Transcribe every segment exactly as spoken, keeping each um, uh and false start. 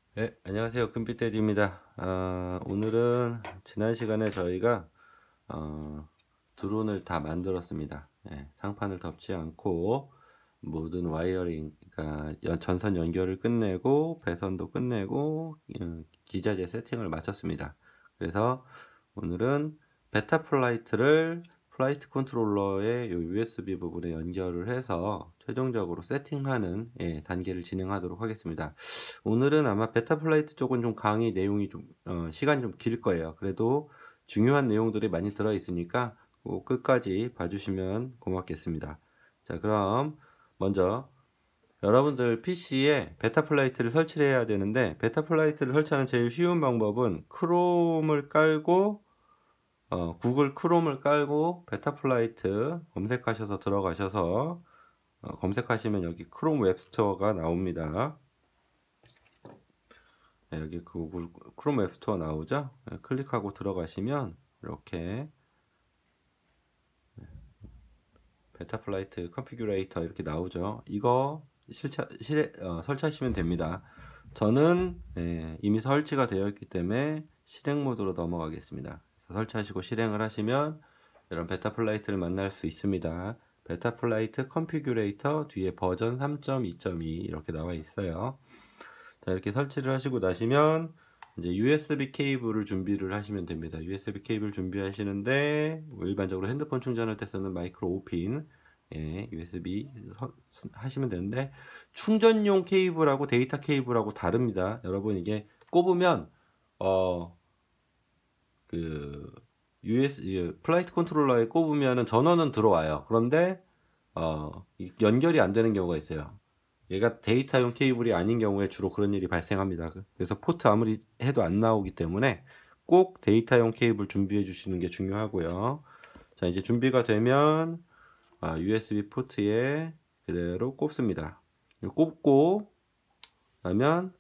네, 안녕하세요. 금빛대리입니다. 아, 오늘은 지난 시간에 저희가 어, 드론을 다 만들었습니다. 예, 상판을 덮지 않고 모든 와이어링, 그러니까 연- 전선 연결을 끝내고 배선도 끝내고 어, 기자재 세팅을 마쳤습니다. 그래서 오늘은 베타 플라이트를 플라이트 컨트롤러의 요 유에스비 부분에 연결을 해서 최종적으로 세팅하는 예, 단계를 진행하도록 하겠습니다. 오늘은 아마 베타 플라이트 쪽은 좀 강의 내용이 좀 어, 시간이 좀 길 거예요. 그래도 중요한 내용들이 많이 들어 있으니까 꼭 끝까지 봐주시면 고맙겠습니다. 자, 그럼 먼저 여러분들 피씨에 베타 플라이트를 설치를 해야 되는데, 베타 플라이트를 설치하는 제일 쉬운 방법은 크롬을 깔고 어, 구글 크롬을 깔고 베타 플라이트 검색하셔서 들어가셔서 어, 검색하시면 여기 크롬 웹스토어가 나옵니다. 네, 여기 구글 크롬 웹스토어 나오죠? 네, 클릭하고 들어가시면 이렇게 베타 플라이트 컨피규레이터 이렇게 나오죠. 이거 실차, 실, 어, 설치하시면 됩니다. 저는 예, 이미 설치가 되어 있기 때문에 실행 모드로 넘어가겠습니다. 그래서 설치하시고 실행을 하시면 이런 베타 플라이트를 만날 수 있습니다. 베타 플라이트 컨피규레이터 뒤에 버전 삼 점 이 점 이 이렇게 나와 있어요. 자, 이렇게 설치를 하시고 나시면 이제 유에스비 케이블을 준비를 하시면 됩니다. 유에스비 케이블 준비하시는데 뭐 일반적으로 핸드폰 충전할 때 쓰는 마이크로 오 핀 예, 유에스비 서, 하시면 되는데, 충전용 케이블하고 데이터 케이블하고 다릅니다. 여러분, 이게 꼽으면 어 그 유에스 플라이트 컨트롤러에 꼽으면은 전원은 들어와요. 그런데 어 연결이 안 되는 경우가 있어요. 얘가 데이터용 케이블이 아닌 경우에 주로 그런 일이 발생합니다. 그래서 포트 아무리 해도 안 나오기 때문에 꼭 데이터용 케이블 준비해 주시는 게 중요하고요. 자, 이제 준비가 되면 아, 유에스비 포트에 그대로 꼽습니다. 꼽고 나면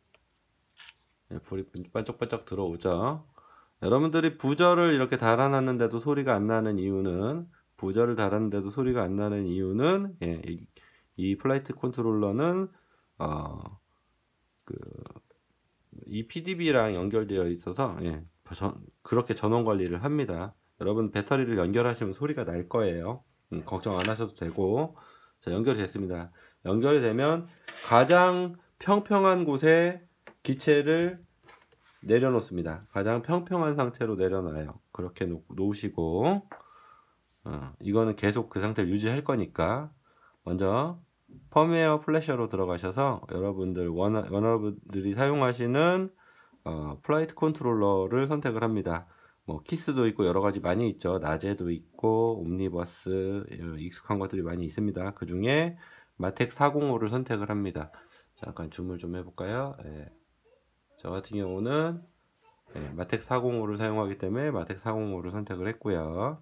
불이 반짝반짝 들어오죠. 여러분들이 부저를 이렇게 달아놨는데도 소리가 안 나는 이유는 부저를 달았는데도 소리가 안 나는 이유는 예, 이, 이 플라이트 컨트롤러는 어, 그, 이 피디비랑 연결되어 있어서 예, 전, 그렇게 전원 관리를 합니다. 여러분 배터리를 연결하시면 소리가 날 거예요. 음, 걱정 안 하셔도 되고. 자, 연결이 됐습니다. 연결이 되면 가장 평평한 곳에 기체를 내려놓습니다. 가장 평평한 상태로 내려놔요. 그렇게 놓, 놓으시고 어, 이거는 계속 그 상태를 유지할 거니까 먼저 펌웨어 플래셔로 들어가셔서 여러분들 원, 여러분들이 사용하시는 어, 플라이트 컨트롤러를 선택을 합니다. 뭐 키스도 있고 여러 가지 많이 있죠. 나제도 있고 옴니버스 익숙한 것들이 많이 있습니다. 그 중에 마텍 사공오를 선택을 합니다. 잠깐 줌을 좀 해볼까요? 예. 저 같은 경우는 예, 마텍 사공오를 사용하기 때문에 마텍 사공오를 선택을 했고요.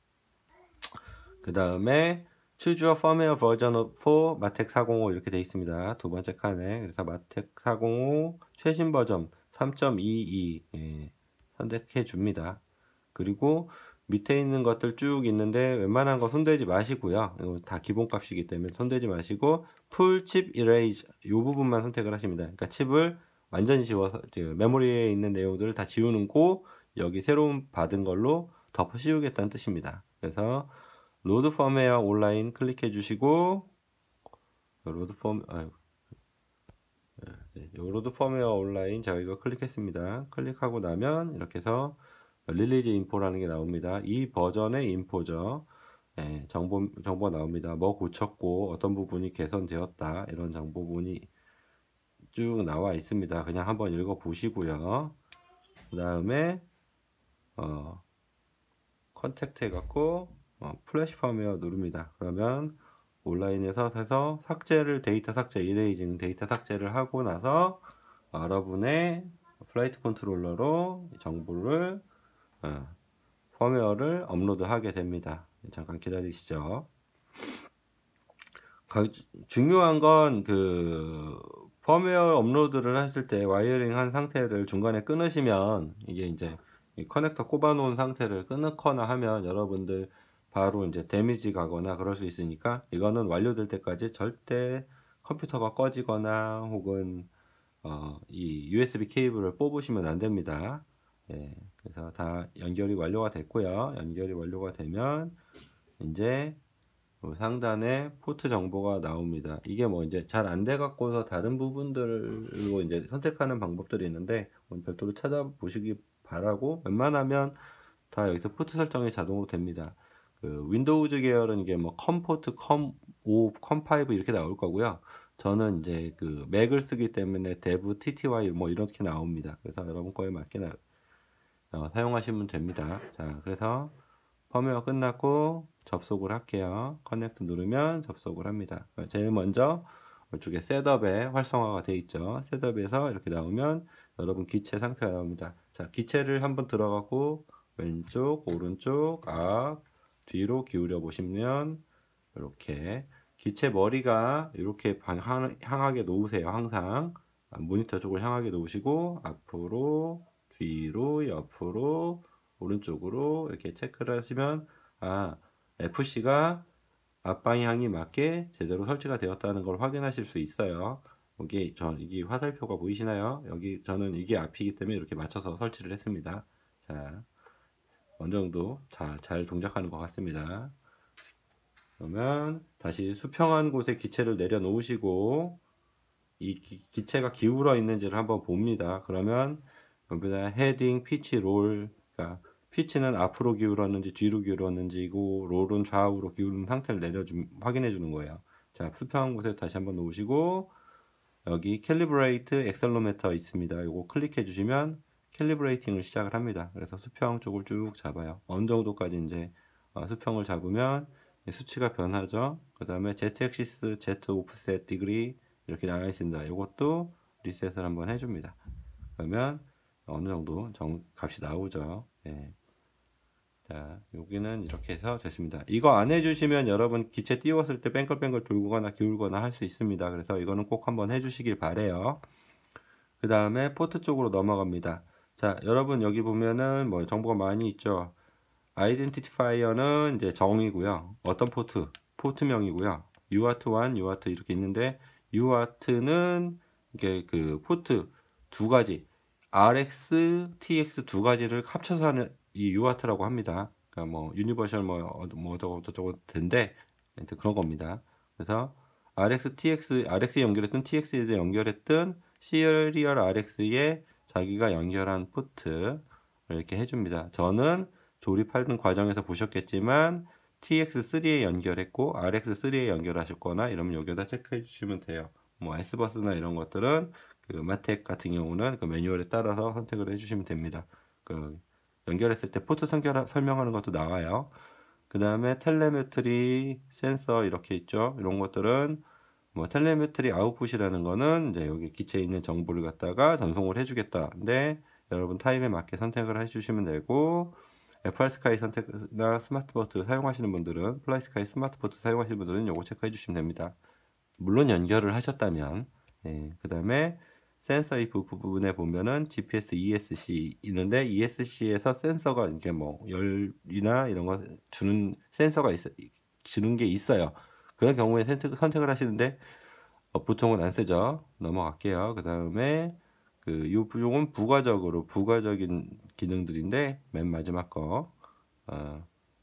그 다음에 Choose your firmware version for 마텍 사공오 이렇게 되어 있습니다. 두 번째 칸에. 그래서 마텍 사공오 최신 버전 삼 점 이이 예, 선택해 줍니다. 그리고 밑에 있는 것들 쭉 있는데 웬만한 거 손대지 마시고요. 이거 다 기본값이기 때문에 손대지 마시고 풀 칩 이레이즈 이 부분만 선택을 하십니다. 그러니까 칩을 완전히 지워서 메모리에 있는 내용들을 다 지우고 여기 새로운 받은 걸로 덮어 씌우겠다는 뜻입니다. 그래서 로드 펌웨어 온라인 클릭해 주시고 로드 펌 아유, 네, 로드 펌웨어 온라인 제가 이거 클릭했습니다. 클릭하고 나면 이렇게 해서 릴리즈 인포라는 게 나옵니다. 이 버전의 인포죠. 네, 정보 정보 나옵니다. 뭐 고쳤고 어떤 부분이 개선되었다 이런 정보분이 쭉 나와 있습니다. 그냥 한번 읽어 보시고요. 그 다음에 어, 컨택트 해갖고 어, 플래시 펌웨어 누릅니다. 그러면 온라인에서 해서 삭제를 데이터 삭제 이레이징 데이터 삭제를 하고 나서 여러분의 플라이트 컨트롤러로 정보를 어, 펌웨어를 업로드하게 됩니다. 잠깐 기다리시죠. 가, 중요한 건 그 펌웨어 업로드를 하실 때 와이어링 한 상태를 중간에 끊으시면 이게 이제 커넥터 꼽아 놓은 상태를 끊거나 하면 여러분들 바로 이제 데미지 가거나 그럴 수 있으니까 이거는 완료될 때까지 절대 컴퓨터가 꺼지거나 혹은 어, 이 유에스비 케이블을 뽑으시면 안 됩니다. 예, 그래서 다 연결이 완료가 됐고요. 연결이 완료가 되면 이제 상단에 포트 정보가 나옵니다. 이게 뭐 이제 잘 안 돼 갖고서 다른 부분들로 이제 선택하는 방법들이 있는데 별도로 찾아보시기 바라고, 웬만하면 다 여기서 포트 설정이 자동으로 됩니다. 그 윈도우즈 계열은 이게 뭐 컴포트, 컴 오, 컴 파이브 이렇게 나올 거고요. 저는 이제 그 맥을 쓰기 때문에 데브, 티티와이 뭐 이렇게 나옵니다. 그래서 여러분 거에 맞게 나, 어, 사용하시면 됩니다. 자, 그래서 펌웨어 끝났고 접속을 할게요. 커넥트 누르면 접속을 합니다. 제일 먼저 이쪽에 셋업에 활성화가 되어 있죠. 셋업에서 이렇게 나오면 여러분 기체 상태가 나옵니다. 자, 기체를 한번 들어가고 왼쪽, 오른쪽, 앞, 뒤로 기울여 보시면 이렇게 기체 머리가 이렇게 향하게 놓으세요. 항상 모니터 쪽을 향하게 놓으시고 앞으로, 뒤로, 옆으로, 오른쪽으로 이렇게 체크를 하시면 아, 에프씨가 앞방향이 맞게 제대로 설치가 되었다는 걸 확인하실 수 있어요. 여기 저 이게 화살표가 보이시나요? 여기 저는 이게 앞이기 때문에 이렇게 맞춰서 설치를 했습니다. 자, 어느 정도 자, 잘 동작하는 것 같습니다. 그러면 다시 수평한 곳에 기체를 내려놓으시고 이 기, 기체가 기울어 있는지를 한번 봅니다. 그러면 여기다 헤딩, 피치, 롤, 그러니까 피치는 앞으로 기울었는지 뒤로 기울었는지고 롤은 좌우로 기울은 상태를 내려주 확인해 주는 거예요. 자, 수평한 곳에 다시 한번 놓으시고 여기 캘리브레이트 엑셀로미터 있습니다. 이거 클릭해 주시면 캘리브레이팅을 시작을 합니다. 그래서 수평 쪽을 쭉 잡아요. 어느 정도까지 이제 어, 수평을 잡으면 수치가 변하죠. 그 다음에 Z 액시스, Z 오프셋 디그리 이렇게 나와 있습니다. 이것도 리셋을 한번 해줍니다. 그러면 어느 정도 정, 값이 나오죠. 예. 자, 여기는 이렇게 해서 됐습니다. 이거 안 해주시면 여러분 기체 띄웠을 때 뺑글뺑글 돌거나 기울거나 할 수 있습니다. 그래서 이거는 꼭 한번 해주시길 바래요. 그 다음에 포트 쪽으로 넘어갑니다. 자, 여러분 여기 보면은 뭐 정보가 많이 있죠. 아이덴티파이어는 이제 정이고요. 어떤 포트? 포트명이고요. 유아트 일, 유아트 이렇게 있는데 유아트는 이게 그 포트 두 가지 알엑스, 티엑스 두 가지를 합쳐서 하는 이 유아트라고 합니다. 그러니까 뭐 유니버셜 뭐, 뭐 저거 저거 된데 그런 겁니다. 그래서 알엑스, 티엑스, 알엑스에 연결했든 티엑스에 연결했든 시리얼 알엑스에 자기가 연결한 포트 이렇게 해줍니다. 저는 조립하는 과정에서 보셨겠지만 티엑스 쓰리에 연결했고 알엑스 쓰리에 연결하셨거나 이러면 여기다 체크해 주시면 돼요. 뭐 S버스나 이런 것들은 그 마텍 같은 경우는 그 매뉴얼에 따라서 선택을 해주시면 됩니다. 그 연결했을 때 포트 선결, 설명하는 것도 나와요. 그 다음에 텔레메트리, 센서 이렇게 있죠. 이런 것들은 뭐 텔레메트리 아웃풋이라는 거는 이제 여기 기체에 있는 정보를 갖다가 전송을 해주겠다. 근데 여러분 타입에 맞게 선택을 해주시면 되고 에프알스카이 선택이나 스마트포트 사용하시는 분들은 플라이스카이 스마트포트 사용하시는 분들은 요거 체크해 주시면 됩니다. 물론 연결을 하셨다면 네, 그 다음에 센서 이 부분에 보면은 지피에스 이에스씨 있는데 이에스씨에서 센서가 이렇게 뭐 열이나 이런 거 주는 센서가 있어 주는 게 있어요. 그런 경우에 선택, 선택을 하시는데 어, 보통은 안 쓰죠. 넘어갈게요. 그 다음에 그 요건 부가적으로 부가적인 기능들인데 맨 마지막 거 어,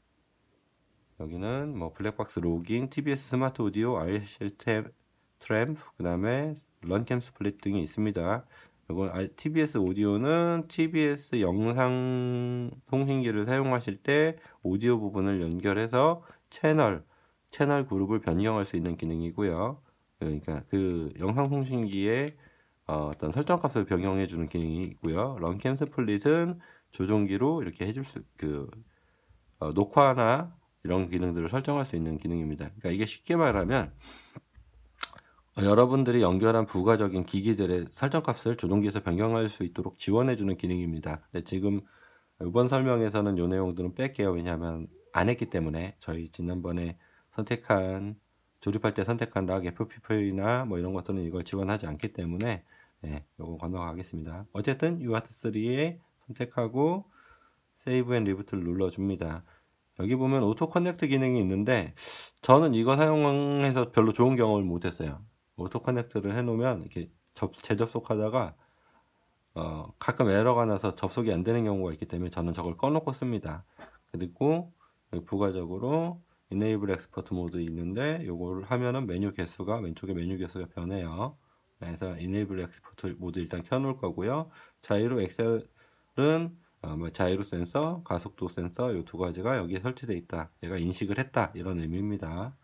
여기는 뭐 블랙박스 로깅, 티비에스 스마트 오디오, 아이엘씨 트램프, 그 다음에 런캠 스플릿 등이 있습니다. 이건 티비에스 오디오는 티비에스 영상 통신기를 사용하실 때 오디오 부분을 연결해서 채널 채널 그룹을 변경할 수 있는 기능이고요. 그러니까 그 영상 통신기에 어, 어떤 설정 값을 변경해 주는 기능이 있고요. 런캠 스플릿은 조종기로 이렇게 해줄 수, 그, 어, 녹화나 이런 기능들을 설정할 수 있는 기능입니다. 그러니까 이게 쉽게 말하면 어, 여러분들이 연결한 부가적인 기기들의 설정 값을 조종기에서 변경할 수 있도록 지원해 주는 기능입니다. 근데 지금 이번 설명에서는 이 내용들은 뺄게요. 왜냐하면 안 했기 때문에 저희 지난번에 선택한 조립할 때 선택한 락 에프피피나 뭐 이런 것들은 이걸 지원하지 않기 때문에 네, 요거 건너가겠습니다. 어쨌든 유아트 쓰리에 선택하고 세이브 앤 리부트를 눌러줍니다. 여기 보면 오토 커넥트 기능이 있는데 저는 이거 사용해서 별로 좋은 경험을 못했어요. 오토 커넥트를 해놓으면 이렇게 접, 재접속하다가 어, 가끔 에러가 나서 접속이 안 되는 경우가 있기 때문에 저는 저걸 꺼놓고 씁니다. 그리고 부가적으로 Enable Export 모드 있는데 요걸 하면은 메뉴 개수가 왼쪽에 메뉴 개수가 변해요. 그래서 Enable Export 모드 일단 켜놓을 거고요. 자이로 엑셀은 어, 뭐 자이로 센서, 가속도 센서 이 두 가지가 여기에 설치되어 있다. 얘가 인식을 했다 이런 의미입니다.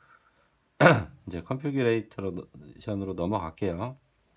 이제 컨피규레이션으로 넘어갈게요.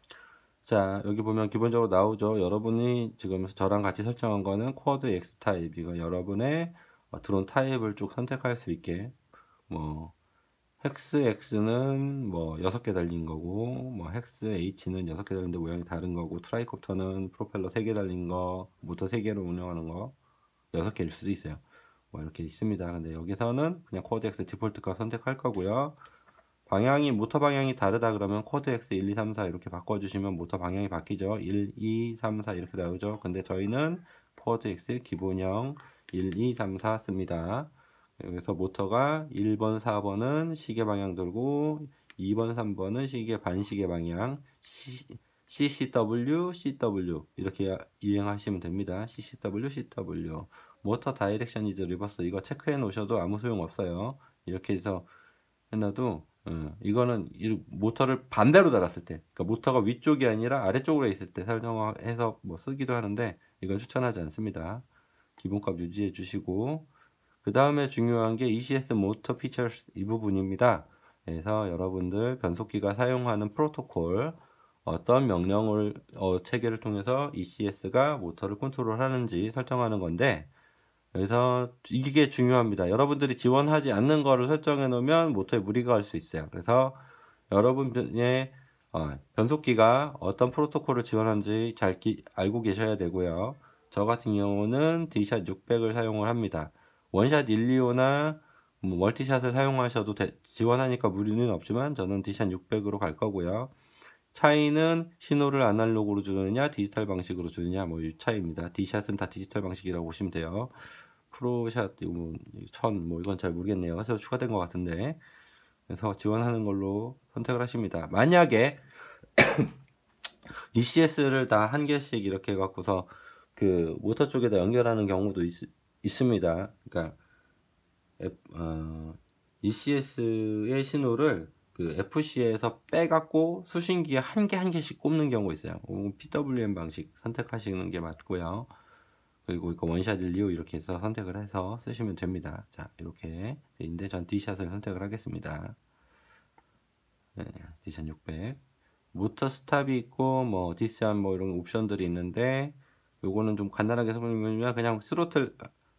자, 여기 보면 기본적으로 나오죠. 여러분이 지금 저랑 같이 설정한 거는 쿼드 X 타입. 이거 여러분의 어, 드론 타입을 쭉 선택할 수 있게. 뭐, 헥스 X는 뭐 여섯 개 달린 거고, 뭐 헥스 H는 여섯 개 달린데 모양이 다른 거고, 트라이콥터는 프로펠러 세 개 달린 거, 모터 세 개로 운영하는 거, 여섯 개일 수도 있어요. 뭐 이렇게 있습니다. 근데 여기서는 그냥 쿼드 X 디폴트 값 선택할 거고요. 방향이 모터 방향이 다르다 그러면 쿼드 X 일, 이, 삼, 사 이렇게 바꿔주시면 모터 방향이 바뀌죠. 일, 이, 삼, 사 이렇게 나오죠. 근데 저희는 쿼드 X 기본형 일, 이, 삼, 사 씁니다. 여기서 모터가 일 번, 사 번은 시계 방향 돌고 이 번, 삼 번은 시계 반시계 방향 씨 씨 더블유, 씨 더블유 이렇게 이행하시면 됩니다. 씨 씨 더블유, 씨 더블유 모터 다이렉션 이즈 리버스 이거 체크해 놓으셔도 아무 소용 없어요. 이렇게 해서 해놔도 어, 이거는 이 모터를 반대로 달았을 때, 그러니까 모터가 위쪽이 아니라 아래쪽으로 있을 때 사용해서 뭐 쓰기도 하는데 이건 추천하지 않습니다. 기본값 유지해 주시고 그 다음에 중요한 게 이씨에스 모터 피처스 이 부분입니다. 그래서 여러분들 변속기가 사용하는 프로토콜 어떤 명령을 어, 체계를 통해서 이씨에스가 모터를 컨트롤하는지 설정하는 건데 그래서 이게 중요합니다. 여러분들이 지원하지 않는 거를 설정해 놓으면 모터에 무리가 갈 수 있어요. 그래서 여러분의 어, 변속기가 어떤 프로토콜을 지원하는지 잘 기, 알고 계셔야 되고요. 저 같은 경우는 디샷 육백을 사용을 합니다. 원샷 일이오나 뭐 멀티샷을 사용하셔도 되, 지원하니까 무리는 없지만 저는 디샷 육백으로 갈 거고요. 차이는 신호를 아날로그로 주느냐 디지털 방식으로 주느냐 뭐 이 차이입니다. 디샷은 다 디지털 방식이라고 보시면 돼요. 프로샷 뭐 천 뭐 이건 잘 모르겠네요. 새로 추가된 것 같은데 그래서 지원하는 걸로 선택을 하십니다. 만약에 이씨에스를 다 한 개씩 이렇게 해갖고서 그 모터 쪽에다 연결하는 경우도 있, 있습니다. 그러니까 어, 이씨에스의 신호를 그 에프씨에서 빼갖고 수신기에 한 개 한 개씩 꼽는 경우가 있어요. 피더블유엠 방식 선택하시는 게 맞고요. 그리고 이거 원샷 일, 이, 오 이렇게 해서 선택을 해서 쓰시면 됩니다. 자, 이렇게 있는데 전 D샷을 선택을 하겠습니다. 네, D샷 육백. 모터 스탑이 있고 뭐 디스한 뭐 이런 옵션들이 있는데 요거는 좀 간단하게 설명드리면 그냥 스로틀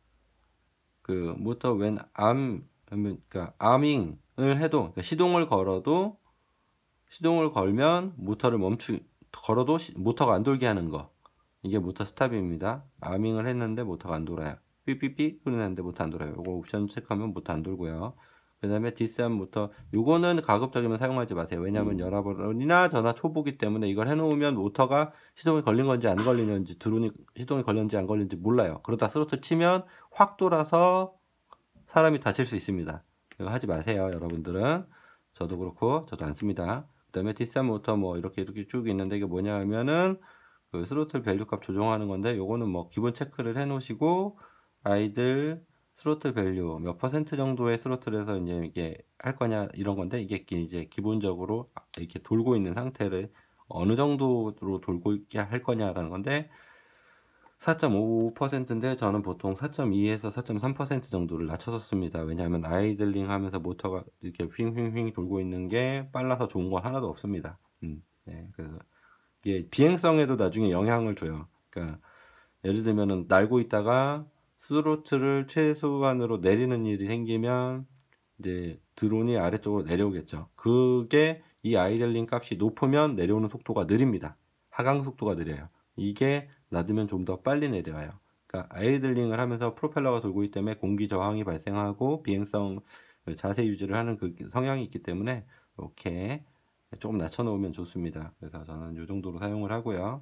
그 모터 웬 암, 그러니까 아밍을 해도 그러니까 시동을 걸어도 시동을 걸면 모터를 멈추 걸어도 시, 모터가 안 돌게 하는 거 이게 모터 스탑입니다. 아밍을 했는데 모터가 안 돌아요. 삐삐삐 소리 나는데 모터 안 돌아요. 요거 옵션 체크하면 모터 안 돌고요. 그 다음에 디스한 모터 요거는 가급적이면 사용하지 마세요. 왜냐하면 음. 여러분이나 저나 초보기 때문에 이걸 해놓으면 모터가 시동이 걸린 건지 안 걸리는지 드론이 시동이 걸렸는지 안 걸린지 몰라요. 그러다 스로틀 치면 확 돌아서 사람이 다칠 수 있습니다. 이거 하지 마세요. 여러분들은 저도 그렇고 저도 안 씁니다. 그 다음에 디스한 모터 뭐 이렇게 이렇게 쭉 있는데 이게 뭐냐 하면은 그 스로틀 밸류 값 조정하는 건데 요거는 뭐 기본 체크를 해 놓으시고 아이들 스로틀 밸류 몇 퍼센트 정도의 스로틀에서 이제 이게 할 거냐 이런 건데 이게 이제 기본적으로 이렇게 돌고 있는 상태를 어느 정도로 돌고 있게 할 거냐라는 건데 사 점 오 퍼센트인데 저는 보통 사 점 이에서 사 점 삼 퍼센트 정도를 낮춰서 씁니다. 왜냐하면 아이들링 하면서 모터가 이렇게 휘잉휘잉 돌고 있는 게 빨라서 좋은 건 하나도 없습니다. 음, 네, 그래서 이게 비행성에도 나중에 영향을 줘요. 그러니까 예를 들면은 날고 있다가 스로틀을 최소한으로 내리는 일이 생기면 이제 드론이 아래쪽으로 내려오겠죠. 그게 이 아이들링 값이 높으면 내려오는 속도가 느립니다. 하강 속도가 느려요. 이게 낮으면 좀 더 빨리 내려와요. 그러니까 아이들링을 하면서 프로펠러가 돌고 있기 때문에 공기 저항이 발생하고 비행성 자세 유지를 하는 그 성향이 있기 때문에 이렇게 조금 낮춰 놓으면 좋습니다. 그래서 저는 이 정도로 사용을 하고요.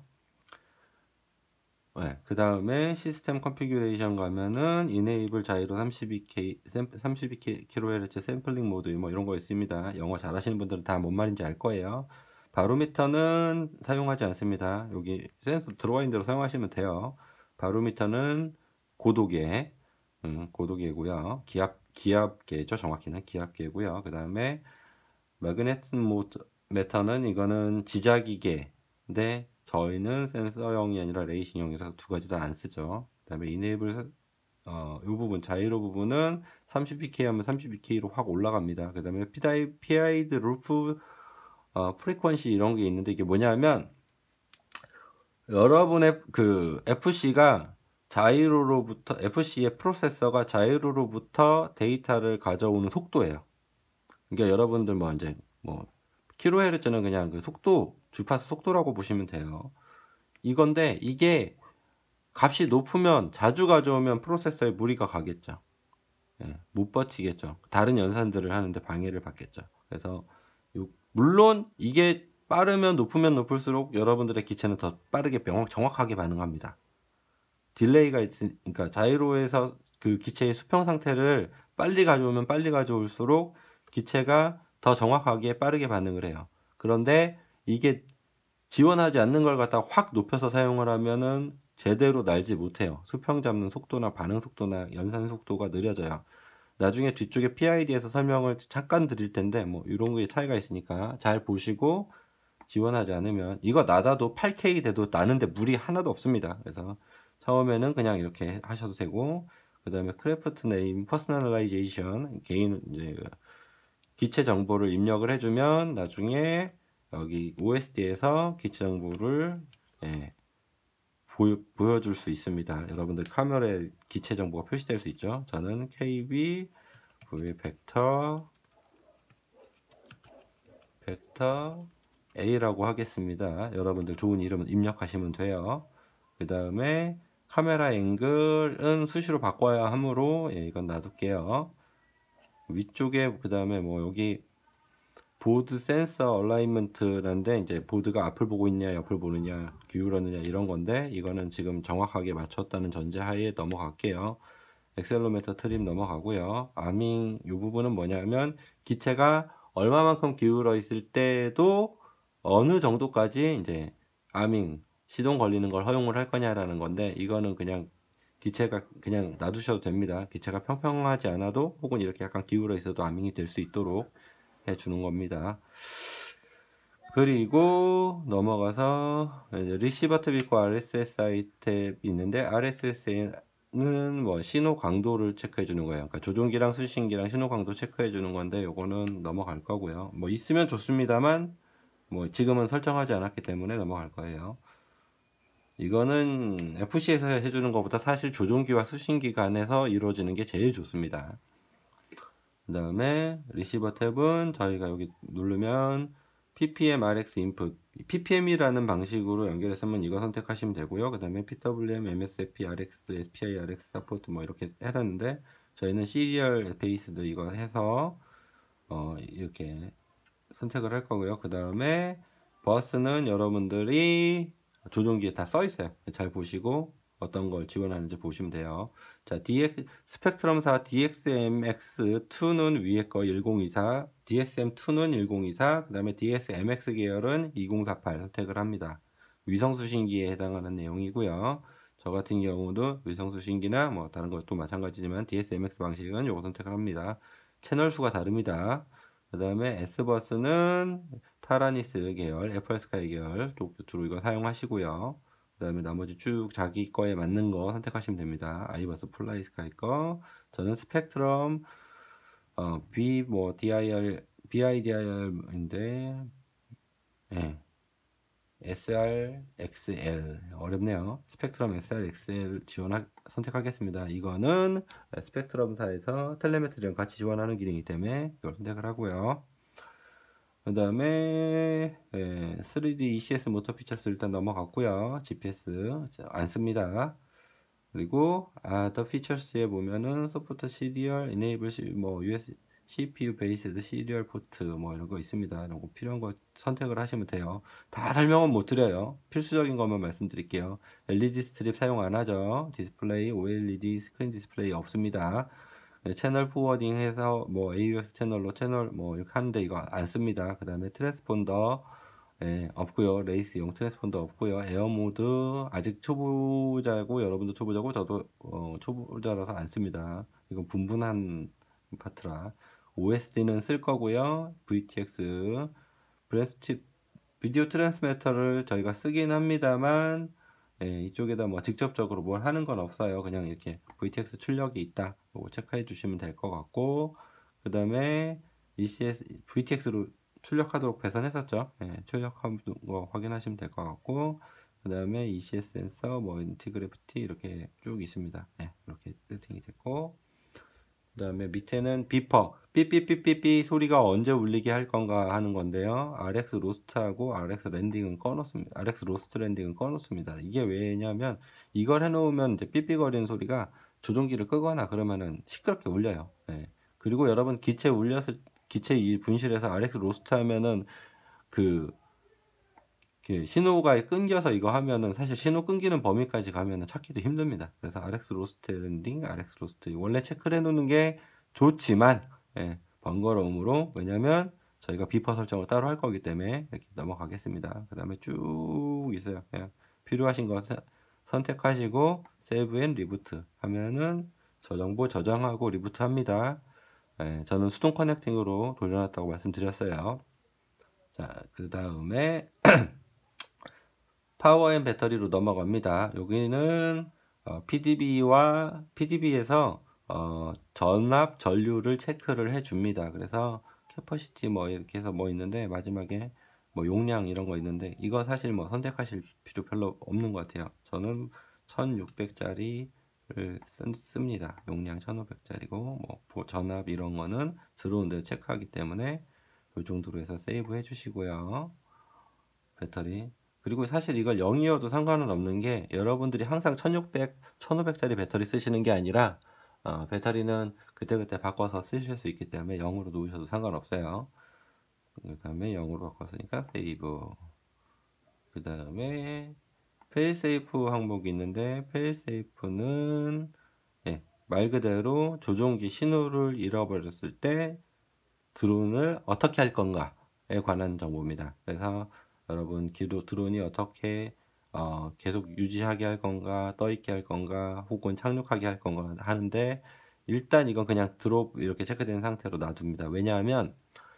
네, 그 다음에 시스템 컨피규레이션 가면은 Enable 자이로 삼십이 케이, 삼십이 킬로헤르츠 샘플링 모드 뭐 이런 거 있습니다. 영어 잘하시는 분들은 다 뭔 말인지 알 거예요. 바로미터는 사용하지 않습니다. 여기 센서 들어와 있는 대로 사용하시면 돼요. 바로미터는 고도계, 음, 고도계고요. 기압, 기압계죠. 정확히는 기압계고요. 그 다음에 매그네틱 모드 메터는 이거는 지자기계인데 저희는 센서형이 아니라 레이싱형이라서 두 가지 다 안 쓰죠. 그 다음에 이네이블 어, 이 부분 자이로 부분은 삼십 비케이 하면 삼십 비케이로 확 올라갑니다. 그 다음에 피아이드 루프 어, 프리퀀시 이런 게 있는데 이게 뭐냐면 여러분의 그 에프씨가 자이로로부터 에프씨의 프로세서가 자이로로부터 데이터를 가져오는 속도예요. 그러니까 여러분들 뭐 이제 뭐 킬로헤르츠는 그냥 그 속도 주파수 속도라고 보시면 돼요. 이건데 이게 값이 높으면 자주 가져오면 프로세서에 무리가 가겠죠. 예, 못 버티겠죠. 다른 연산들을 하는데 방해를 받겠죠. 그래서 요, 물론 이게 빠르면 높으면 높을수록 여러분들의 기체는 더 빠르게 병, 정확하게 반응합니다. 딜레이가 있으니까 자이로에서 그 기체의 수평 상태를 빨리 가져오면 빨리 가져올수록 기체가 더 정확하게 빠르게 반응을 해요. 그런데 이게 지원하지 않는 걸 갖다가 확 높여서 사용을 하면은 제대로 날지 못해요. 수평 잡는 속도나 반응 속도나 연산 속도가 느려져요. 나중에 뒤쪽에 피아이디에서 설명을 잠깐 드릴 텐데 뭐 이런 게 차이가 있으니까 잘 보시고 지원하지 않으면 이거 나다도 팔 케이 돼도 나는데 무리 하나도 없습니다. 그래서 처음에는 그냥 이렇게 하셔도 되고 그 다음에 크래프트 네임 퍼스널라이제이션 개인 이제 기체 정보를 입력을 해주면 나중에 여기 오에스디에서 기체 정보를 예, 보여, 보여줄 수 있습니다. 여러분들 카메라에 기체 정보가 표시될 수 있죠. 저는 케이비 V 벡터 벡터 A라고 하겠습니다. 여러분들 좋은 이름 입력하시면 돼요. 그 다음에 카메라 앵글은 수시로 바꿔야 하므로 예, 이건 놔둘게요. 위쪽에 그 다음에 뭐 여기 보드 센서 얼라이먼트라는데 이제 보드가 앞을 보고 있냐 옆을 보느냐 기울었느냐 이런 건데 이거는 지금 정확하게 맞췄다는 전제하에 넘어갈게요. 엑셀로미터 트림 넘어가고요. 아밍 이 부분은 뭐냐면 기체가 얼마만큼 기울어 있을 때도 어느 정도까지 이제 아밍 시동 걸리는 걸 허용을 할 거냐라는 건데 이거는 그냥 기체가 그냥 놔두셔도 됩니다. 기체가 평평하지 않아도 혹은 이렇게 약간 기울어 있어도 아밍이 될 수 있도록 해주는 겁니다. 그리고 넘어가서 이제 리시버 탭 있고 알에스에스아이 탭이 있는데 알에스에스아이는 뭐 신호 강도를 체크해 주는 거예요. 그러니까 조종기랑 수신기랑 신호 강도 체크해 주는 건데 요거는 넘어갈 거고요. 뭐 있으면 좋습니다만 뭐 지금은 설정하지 않았기 때문에 넘어갈 거예요. 이거는 에프씨에서 해주는 것보다 사실 조종기와 수신기 간에서 이루어지는 게 제일 좋습니다. 그 다음에 리시버 탭은 저희가 여기 누르면 피피엠 알엑스 인풋 피피엠이라는 방식으로 연결했으면 이거 선택하시면 되고요. 그 다음에 피더블유엠, 엠에스에프피, 알엑스, 에스피아이, 알엑스 서포트 뭐 이렇게 해놨는데 저희는 시리얼 베이스드 이거 해서 어 이렇게 선택을 할 거고요. 그 다음에 버스는 여러분들이 조종기에 다 써 있어요. 잘 보시고 어떤 걸 지원하는지 보시면 돼요. 자, 디엑스, 스펙트럼사 디엑스엠엑스이는 위에 거 천이십사, 디에스엠이는 천이십사, 그 다음에 디에스엠엑스 계열은 이천사십팔 선택을 합니다. 위성수신기에 해당하는 내용이고요. 저 같은 경우도 위성수신기나 뭐 다른 것도 마찬가지지만 디에스엠엑스 방식은 요거 선택을 합니다. 채널 수가 다릅니다. 그 다음에 S버스는 타라니스 계열, 애플스카이 계열 주로 이거 사용하시고요. 그 다음에 나머지 쭉 자기 거에 맞는 거 선택하시면 됩니다. 아이버스 플라이 스카이 거. 저는 스펙트럼, 어, B, 뭐, 디아이알, 비아이디아이알인데, 예. 에스알, 엑스엘. 어렵네요. 스펙트럼 에스알, 엑스엘 지원 선택하겠습니다. 이거는 스펙트럼사에서 텔레메트리랑 같이 지원하는 기능이기 때문에 이걸 선택을 하고요. 그 다음에 예, 쓰리디 이씨에스 모터 피처스 일단 넘어갔고요. 지피에스 안 씁니다. 그리고 아, 더 피처스에 보면은 소프트 시리얼, 이네이블 뭐 유에스 씨피유 베이스드 시리얼 포트 뭐 이런 거 있습니다. 이런 거 필요한 거 선택을 하시면 돼요. 다 설명은 못 드려요. 필수적인 것만 말씀드릴게요. 엘이디 스트립 사용 안 하죠. 디스플레이, 오엘이디 스크린 디스플레이 없습니다. 채널 포워딩 해서 뭐 에이유엑스 채널로 채널 뭐 이렇게 하는데 이거 안 씁니다. 그 다음에 트랜스폰더 예, 없고요. 레이스 영 트랜스폰더 없고요. 에어 모드 아직 초보자고 여러분도 초보자고 저도 어, 초보자라서 안 씁니다. 이건 분분한 파트라. 오에스디는 쓸 거고요. 브이티엑스 브레스트 비디오 트랜스미터를 저희가 쓰긴 합니다만 예, 이쪽에다 뭐 직접적으로 뭘 하는 건 없어요. 그냥 이렇게 브이티엑스 출력이 있다. 이거 체크해 주시면 될 것 같고 그 다음에 이씨에스 브이티엑스로 출력하도록 배선했었죠. 예, 출력한 거 확인하시면 될 것 같고 그 다음에 이씨에스 센서, 뭐 인티그래피티 이렇게 쭉 있습니다. 예, 이렇게 세팅이 됐고 그 다음에 밑에는 비퍼 삐삐삐삐삐 소리가 언제 울리게 할 건가 하는 건데요. 알엑스 로스트하고 알엑스 랜딩은 꺼놓습니다. 알엑스 로스트 랜딩은 꺼놓습니다. 이게 왜냐면 이걸 해놓으면 이제 삐삐거리는 소리가 조종기를 끄거나 그러면은 시끄럽게 울려요. 예. 그리고 여러분 기체 울렸을 기체 이 분실해서 알엑스 로스트 하면은 그 신호가 끊겨서 이거 하면은 사실 신호 끊기는 범위까지 가면은 찾기도 힘듭니다. 그래서 알엑스 로스트 랜딩, 알엑스 로스트 원래 체크를 해놓는 게 좋지만 예, 번거로움으로 왜냐면 저희가 비퍼 설정을 따로 할 거기 때문에 이렇게 넘어가겠습니다. 그 다음에 쭉 있어요. 그냥 필요하신 거 선택하시고 세이브 앤 리부트 하면은 저 정보 저장하고 리부트 합니다. 예, 저는 수동 커넥팅으로 돌려놨다고 말씀드렸어요. 자, 그 다음에 파워 앤 배터리로 넘어갑니다. 여기는 어, 피디비와 피디비에서 어, 전압 전류를 체크를 해줍니다. 그래서 캐퍼시티 뭐 이렇게 해서 뭐 있는데 마지막에 뭐 용량 이런 거 있는데 이거 사실 뭐 선택하실 필요 별로 없는 것 같아요. 저는 천육백 짜리를 씁니다. 용량 천오백 짜리고 뭐 전압 이런 거는 들어온 대로 체크하기 때문에 이 정도로 해서 세이브 해주시고요. 배터리 그리고 사실 이걸 영이어도 상관은 없는 게 여러분들이 항상 천육백, 천오백 짜리 배터리 쓰시는 게 아니라 어, 배터리는 그때그때 바꿔서 쓰실 수 있기 때문에 영으로 놓으셔도 상관없어요. 그 다음에 영으로 바꿨으니까 세이브. 그 다음에 페일세이프 항목이 있는데 페일세이프는 예, 말 그대로 조종기 신호를 잃어버렸을 때 드론을 어떻게 할 건가에 관한 정보입니다. 그래서 여러분 기도 드론이 어떻게 어, 계속 유지하게 할 건가 떠있게 할 건가 혹은 착륙하게 할 건가 하는데 일단 이건 그냥 드롭 이렇게 체크된 상태로 놔둡니다. 왜냐하면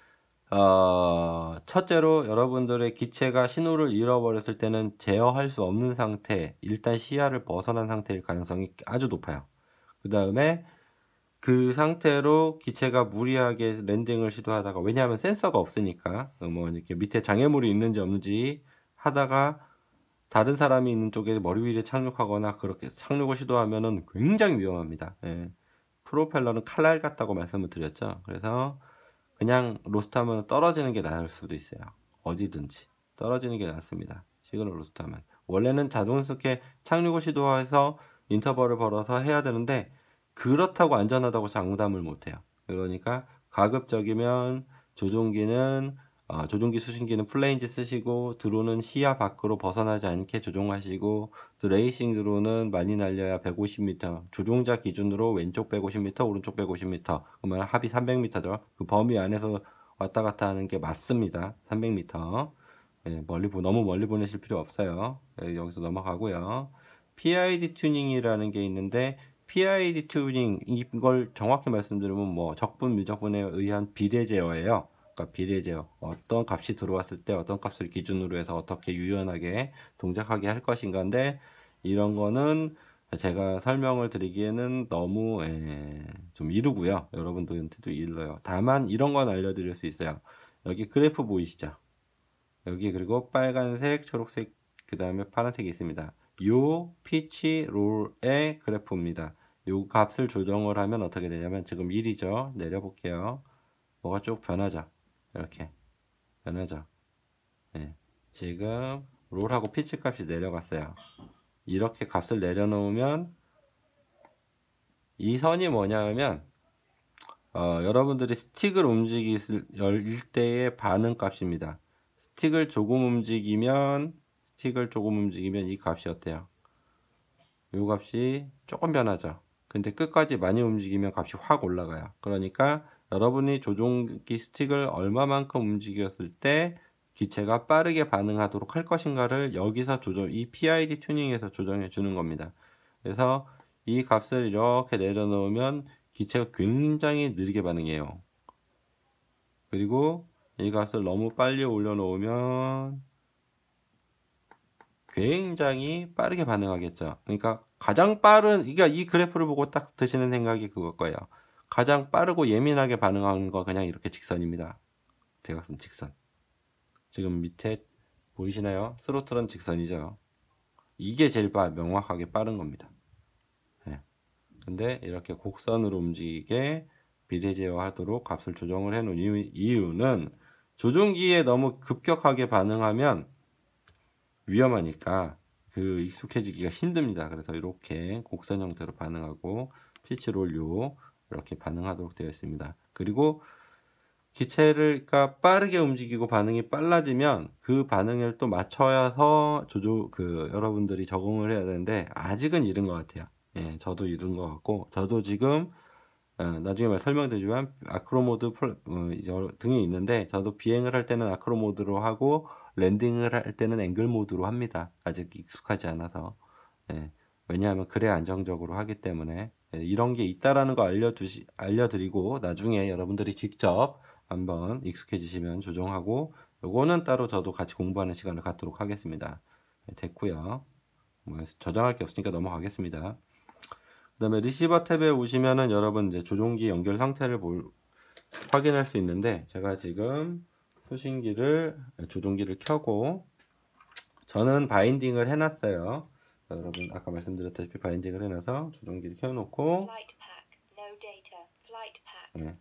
어, 첫째로 여러분들의 기체가 신호를 잃어버렸을 때는 제어할 수 없는 상태 일단 시야를 벗어난 상태일 가능성이 아주 높아요. 그 다음에 그 상태로 기체가 무리하게 랜딩을 시도하다가 왜냐하면 센서가 없으니까 뭐 이렇게 밑에 장애물이 있는지 없는지 하다가 다른 사람이 있는 쪽에 머리 위에 착륙하거나 그렇게 착륙을 시도하면은 굉장히 위험합니다. 예. 프로펠러는 칼날 같다고 말씀을 드렸죠. 그래서 그냥 로스트하면 떨어지는 게 나을 수도 있어요. 어디든지 떨어지는 게 낫습니다. 시그널 로스트하면 원래는 자동스럽게 착륙을 시도해서 인터벌을 벌어서 해야 되는데 그렇다고 안전하다고 장담을 못해요. 그러니까 가급적이면 조종기는 어, 조종기 수신기는 플레인지 쓰시고 드론은 시야 밖으로 벗어나지 않게 조종하시고 또 레이싱 드론은 많이 날려야 백오십 미터 조종자 기준으로 왼쪽 백오십 미터 오른쪽 백오십 미터 그러면 합이 삼백 미터죠. 그 범위 안에서 왔다 갔다 하는 게 맞습니다. 삼백 미터 예, 멀리 너무 멀리 보내실 필요 없어요. 예, 여기서 넘어가고요. 피아이디 튜닝이라는 게 있는데 피아이디 튜닝 이걸 정확히 말씀드리면 뭐 적분 미적분에 의한 비례 제어예요. 그러니까 비례 제어 어떤 값이 들어왔을 때 어떤 값을 기준으로 해서 어떻게 유연하게 동작하게 할 것인가인데 이런 거는 제가 설명을 드리기에는 너무 에, 좀 이르고요. 여러분들한테도 일러요. 다만 이런 건 알려드릴 수 있어요. 여기 그래프 보이시죠? 여기 그리고 빨간색, 초록색 그 다음에 파란색이 있습니다. 요 피치 롤의 그래프입니다. 요 값을 조정을 하면 어떻게 되냐면 지금 일이죠. 내려볼게요. 뭐가 쭉 변하죠. 이렇게 변하죠. 네. 지금 롤하고 피치 값이 내려갔어요. 이렇게 값을 내려놓으면 이 선이 뭐냐면 어, 여러분들이 스틱을 움직일 때의 반응 값입니다. 스틱을 조금 움직이면 스틱을 조금 움직이면 이 값이 어때요? 이 값이 조금 변하죠. 근데 끝까지 많이 움직이면 값이 확 올라가요. 그러니까 여러분이 조종기 스틱을 얼마만큼 움직였을 때 기체가 빠르게 반응하도록 할 것인가를 여기서 조정, 이 피아이디 튜닝에서 조정해 주는 겁니다. 그래서 이 값을 이렇게 내려놓으면 기체가 굉장히 느리게 반응해요. 그리고 이 값을 너무 빨리 올려놓으면 굉장히 빠르게 반응하겠죠. 그러니까 가장 빠른, 그러니까 이 그래프를 보고 딱 드시는 생각이 그걸 거예요. 가장 빠르고 예민하게 반응하는 거 그냥 이렇게 직선입니다. 대각선 직선. 지금 밑에 보이시나요? 스로틀은 직선이죠. 이게 제일 빠, 명확하게 빠른 겁니다. 네. 근데 이렇게 곡선으로 움직이게 비례 제어하도록 값을 조정을 해 놓은 이유, 이유는 조종기에 너무 급격하게 반응하면 위험하니까 그 익숙해지기가 힘듭니다. 그래서 이렇게 곡선 형태로 반응하고 피치 롤류 이렇게 반응하도록 되어 있습니다. 그리고 기체를 그러니까 빠르게 움직이고 반응이 빨라지면 그 반응을 또 맞춰서 조조 그 여러분들이 적응을 해야 되는데 아직은 이른 것 같아요. 예, 저도 이른 것 같고 저도 지금 어, 나중에 말 설명드리지만 아크로 모드 플, 어, 이제 등이 있는데 저도 비행을 할 때는 아크로 모드로 하고 랜딩을 할 때는 앵글 모드로 합니다. 아직 익숙하지 않아서. 예, 왜냐하면 그래야 안정적으로 하기 때문에 예, 이런 게 있다라는 거 알려주시 알려드리고 나중에 여러분들이 직접 한번 익숙해지시면 조정하고 요거는 따로 저도 같이 공부하는 시간을 갖도록 하겠습니다. 예, 됐고요. 뭐 저장할 게 없으니까 넘어가겠습니다. 그 다음에 리시버 탭에 오시면은 여러분 이제 조종기 연결 상태를 볼, 확인할 수 있는데 제가 지금 수신기를 조종기를 켜고 저는 바인딩을 해놨어요. 여러분 아까 말씀드렸다시피 바인딩을 해놔서 조종기를 켜놓고 네.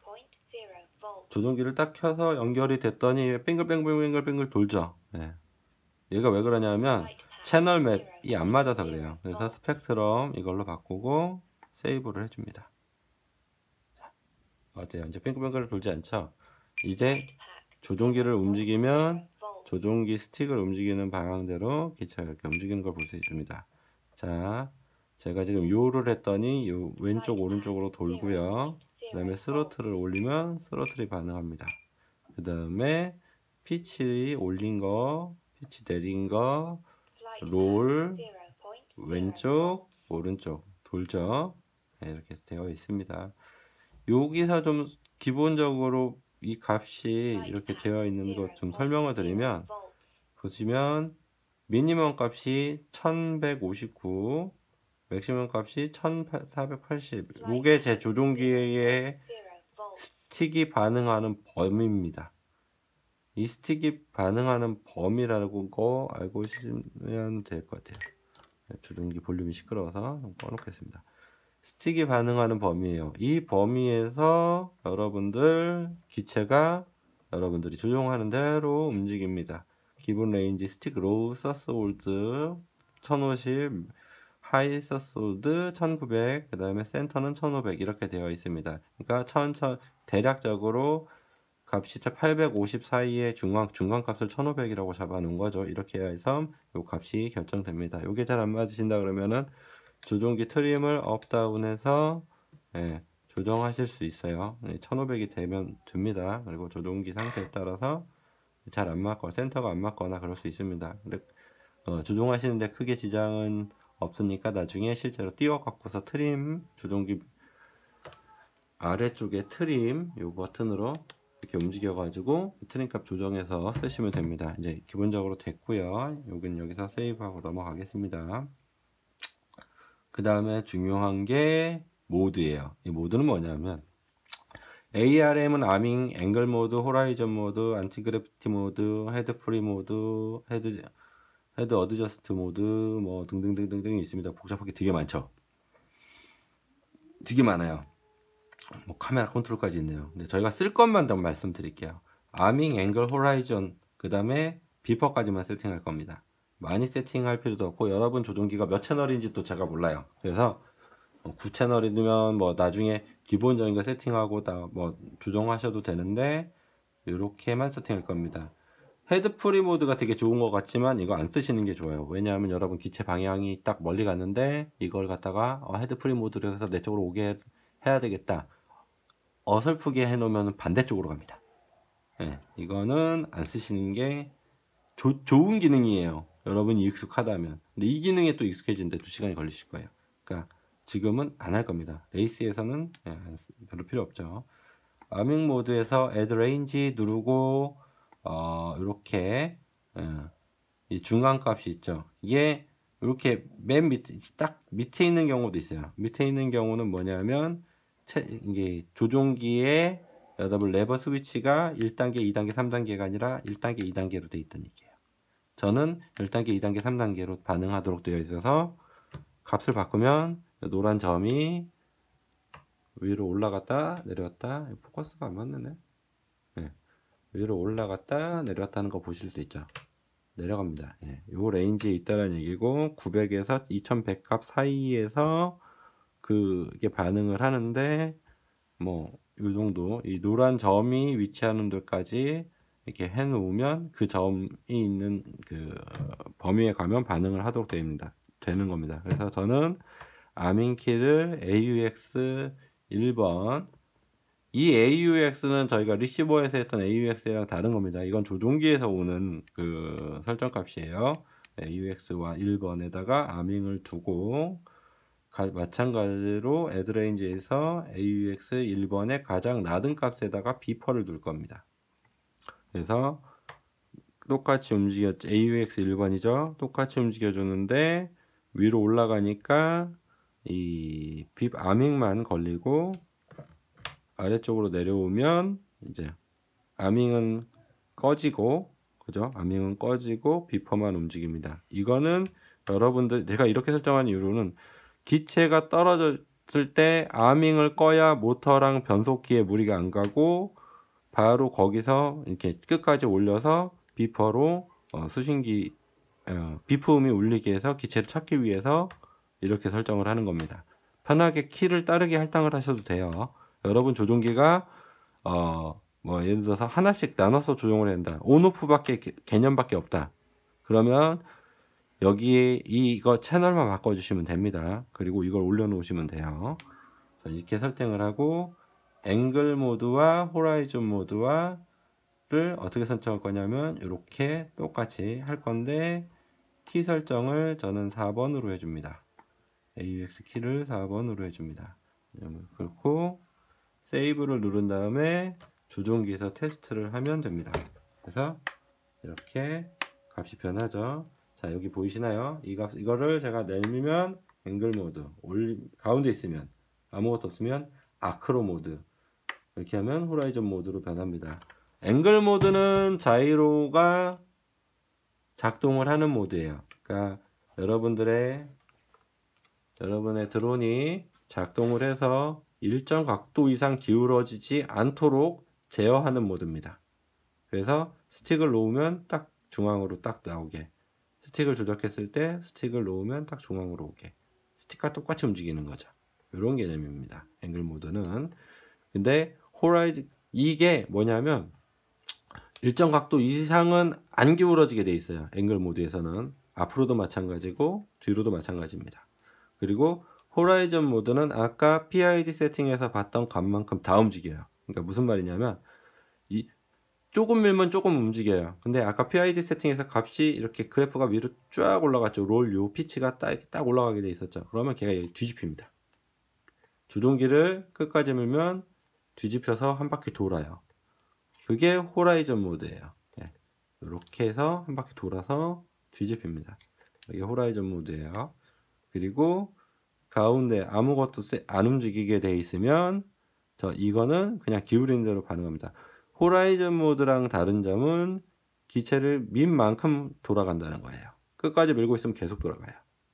조종기를 딱 켜서 연결이 됐더니 빙글빙글빙글빙글 돌죠. 네. 얘가 왜 그러냐면 채널 맵이 안 맞아서 그래요. 그래서 스펙트럼 이걸로 바꾸고 세이브를 해줍니다. 자, 어때요? 이제 빙글빙글 돌지 않죠? 이제 조종기를 움직이면 조종기 스틱을 움직이는 방향대로 기체가 이렇게 움직이는 걸 볼 수 있습니다. 자, 제가 지금 요를 했더니 요 왼쪽 오른쪽으로 돌고요. 그 다음에 스로틀을 올리면 스로틀이 반응합니다. 그 다음에 피치 올린 거, 피치 내린 거, 롤, 왼쪽, 오른쪽 돌죠. 네, 이렇게 되어 있습니다. 여기서 좀 기본적으로 이 값이 이렇게 되어 있는 것 좀 설명을 드리면 보시면 미니멈 값이 천백오십구, 맥시멈 값이 천사백팔십. 이게 제 조종기의 스틱이 반응하는 범위입니다. 이 스틱이 반응하는 범위라고 거 알고 있으면 될 것 같아요. 조종기 볼륨이 시끄러워서 좀 꺼놓겠습니다. 스틱이 반응하는 범위예요. 이 범위에서 여러분들 기체가 여러분들이 조종하는 대로 움직입니다. 기본 레인지 스틱 로우 서스홀드 천오십, 하이 서스홀드 천구백, 그 다음에 센터는 천오백 이렇게 되어 있습니다. 그러니까 천천 대략적으로 값이 팔백오십 사이에 중간, 중간값을 천오백이라고 잡아놓은 거죠. 이렇게 해서 요 값이 결정됩니다. 요게 잘 안 맞으신다 그러면은 조종기 트림을 업다운해서 예, 조정하실 수 있어요. 예, 천오백이 되면 됩니다. 그리고 조종기 상태에 따라서 잘 안 맞거나 센터가 안 맞거나 그럴 수 있습니다. 근데 어, 조종하시는데 크게 지장은 없으니까 나중에 실제로 띄워 갖고서 트림 조종기 아래쪽에 트림 요 버튼으로 이렇게 움직여 가지고 트림 값 조정해서 쓰시면 됩니다. 이제 기본적으로 됐고요. 여긴 여기서 세이브하고 넘어가겠습니다. 그 다음에 중요한 게 모드예요. 이 모드는 뭐냐면 에이알엠은 아밍, 앵글 모드, 호라이즌 모드, 안티그래피티 모드, 헤드 프리 모드, 헤드 헤드 어드저스트 모드 뭐 등등등등등이 있습니다. 복잡하게 되게 많죠. 되게 많아요. 뭐 카메라 컨트롤까지 있네요. 근데 저희가 쓸 것만 더 말씀드릴게요. 아밍, 앵글, 호라이즌 그 다음에 비퍼까지만 세팅할 겁니다. 많이 세팅할 필요도 없고 여러분 조종기가 몇 채널인지 또 제가 몰라요. 그래서 구 채널이면 뭐 나중에 기본적인 거 세팅하고 다 뭐 조정하셔도 되는데 이렇게만 세팅할 겁니다. 헤드 프리 모드가 되게 좋은 것 같지만 이거 안 쓰시는 게 좋아요. 왜냐하면 여러분 기체 방향이 딱 멀리 갔는데 이걸 갖다가 어, 헤드 프리 모드로 해서 내 쪽으로 오게 해야 되겠다. 어설프게 해놓으면 반대쪽으로 갑니다. 예, 이거는 안 쓰시는 게 조, 좋은 기능이에요. 여러분이 익숙하다면. 근데 이 기능에 또 익숙해지는데 두 시간이 걸리실 거예요. 그러니까 지금은 안 할 겁니다. 레이스에서는 예, 안 쓰, 별로 필요 없죠. 아밍 모드에서 add range 누르고 어, 이렇게 예, 이 중간 값이 있죠. 이게 이렇게 맨 밑에 딱 밑에 있는 경우도 있어요. 밑에 있는 경우는 뭐냐면 채, 이게 조종기에 여러분 레버 스위치가 일 단계, 이 단계, 삼 단계가 아니라 일 단계, 이 단계로 돼 있던 얘기예요. 저는 일 단계, 이 단계, 삼 단계로 반응하도록 되어 있어서 값을 바꾸면 노란 점이 위로 올라갔다 내려갔다. 포커스가 안 맞네. 네. 위로 올라갔다 내려갔다는 거 보실 수 있죠. 내려갑니다. 예. 요 레인지에 있다는 얘기고 구백에서 이천백 값 사이에서 그게 반응을 하는데 뭐 요 정도 이 노란 점이 위치하는 데까지 이렇게 해 놓으면 그 점이 있는 그 범위에 가면 반응을 하도록 됩니다. 되는 겁니다. 그래서 저는 아밍키를 에이유엑스 일 번 이 에이유엑스는 저희가 리시버에서 했던 에이유엑스랑 다른 겁니다. 이건 조종기에서 오는 그 설정 값이에요. 에이유엑스와 일 번에다가 아밍을 두고 가, 마찬가지로 애드레인지에서 에이유엑스 일 번의 가장 낮은 값에다가 비퍼를 둘 겁니다. 그래서 똑같이 움직여 에이유엑스 일 번이죠. 똑같이 움직여 주는데 위로 올라가니까 이 빕 아밍만 걸리고 아래쪽으로 내려오면 이제 아밍은 꺼지고 그죠? 아밍은 꺼지고 비퍼만 움직입니다. 이거는 여러분들 제가 이렇게 설정한 이유는 기체가 떨어졌을 때 아밍을 꺼야 모터랑 변속기에 무리가 안 가고 바로 거기서 이렇게 끝까지 올려서 비퍼로 어, 수신기 어, 비품이 울리게 해서 기체를 찾기 위해서 이렇게 설정을 하는 겁니다. 편하게 키를 따르게 할당을 하셔도 돼요. 여러분 조종기가 어, 뭐 예를 들어서 하나씩 나눠서 조종을 해야 한다. 온오프밖에 개념밖에 없다. 그러면 여기에 이거 채널만 바꿔주시면 됩니다. 그리고 이걸 올려놓으시면 돼요. 이렇게 설정을 하고 앵글 모드와 호라이즌 모드와를 어떻게 설정할 거냐면 이렇게 똑같이 할 건데 키 설정을 저는 사 번으로 해줍니다. 에이유엑스 키를 사 번으로 해줍니다. 그렇고 세이브를 누른 다음에 조종기에서 테스트를 하면 됩니다. 그래서 이렇게 값이 변하죠. 자 여기 보이시나요? 이 값, 이거를 제가 내밀면 앵글 모드, 올리, 가운데 있으면 아무것도 없으면 아크로 모드, 이렇게 하면 호라이즌 모드로 변합니다. 앵글 모드는 자이로가 작동을 하는 모드예요. 그러니까 여러분들의 여러분의 드론이 작동을 해서 일정 각도 이상 기울어지지 않도록 제어하는 모드입니다. 그래서 스틱을 놓으면 딱 중앙으로 딱 나오게, 스틱을 조작했을 때 스틱을 놓으면 딱 중앙으로 오게, 스틱과 똑같이 움직이는 거죠. 이런 개념입니다. 앵글 모드는. 근데 호라이즌 이게 뭐냐면 일정 각도 이상은 안 기울어지게 돼 있어요. 앵글 모드에서는 앞으로도 마찬가지고 뒤로도 마찬가지입니다. 그리고 호라이즌 모드는 아까 피아이디 세팅에서 봤던 값만큼 다 움직여요. 그러니까 무슨 말이냐면 이 조금 밀면 조금 움직여요. 근데 아까 피아이디 세팅에서 값이 이렇게 그래프가 위로 쫙 올라갔죠. 롤 요 피치가 딱, 딱 올라가게 돼 있었죠. 그러면 걔가 여기 뒤집힙니다. 조종기를 끝까지 밀면 뒤집혀서 한 바퀴 돌아요. 그게 호라이즌 모드예요. 네. 이렇게 해서 한 바퀴 돌아서 뒤집힙니다. 이게 호라이즌 모드예요. 그리고 가운데 아무것도 안 움직이게 돼 있으면 저 이거는 그냥 기울이는 대로 반응합니다. 호라이즌 모드랑 다른 점은 기체를 민 만큼 돌아간다는 거예요. 끝까지 밀고 있으면 계속 돌아가요.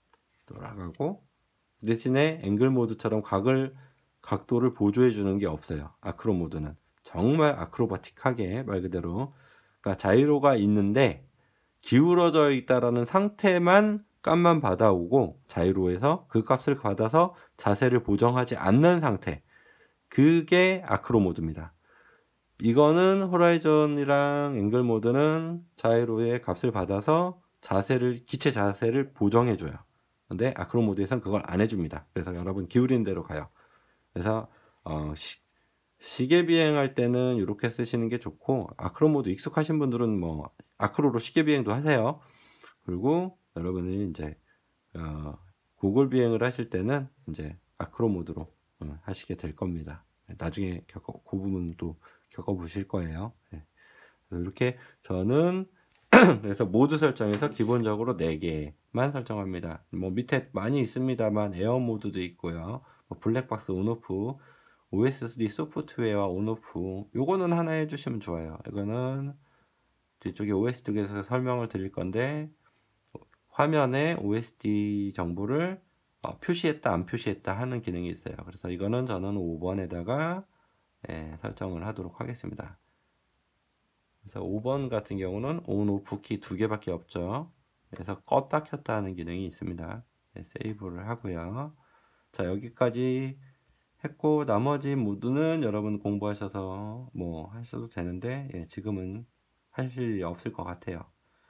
돌아가고 대신에 앵글 모드처럼 각을 각도를 보조해 주는 게 없어요. 아크로 모드는 정말 아크로바틱하게 말 그대로 그러니까 자이로가 있는데 기울어져 있다라는 상태만 값만 받아오고 자이로에서 그 값을 받아서 자세를 보정하지 않는 상태, 그게 아크로 모드입니다. 이거는 호라이즌이랑 앵글 모드는 자이로의 값을 받아서 자세를 기체 자세를 보정해 줘요. 근데 아크로 모드에서는 그걸 안 해줍니다. 그래서 여러분 기울이는 대로 가요. 그래서 어, 시, 시계 비행할 때는 이렇게 쓰시는 게 좋고, 아크로 모드 익숙하신 분들은 뭐 아크로로 시계 비행도 하세요. 그리고 여러분이 이제 어, 구글 비행을 하실 때는 이제 아크로 모드로 어, 하시게 될 겁니다. 나중에 겪어, 그 부분도 겪어보실 거예요. 네. 이렇게 저는 그래서 모드 설정에서 기본적으로 네 개만 설정합니다. 뭐 밑에 많이 있습니다만 에어 모드도 있고요. 뭐 블랙박스 온오프, 오에스디 소프트웨어 온오프, 요거는 하나 해주시면 좋아요. 이거는 뒤쪽에 오에스 쪽에서 설명을 드릴 건데, 화면에 오에스디 정보를 어, 표시했다 안 표시했다 하는 기능이 있어요. 그래서 이거는 저는 오 번에다가 예, 설정을 하도록 하겠습니다. 그래서 오 번 같은 경우는 온, 오프 키 두 개밖에 없죠. 그래서 껐다 켰다 하는 기능이 있습니다. 네, 세이브를 하고요. 자, 여기까지 했고 나머지 모드는 여러분 공부하셔서 뭐 하셔도 되는데 예, 지금은 하실 일이 없을 것 같아요.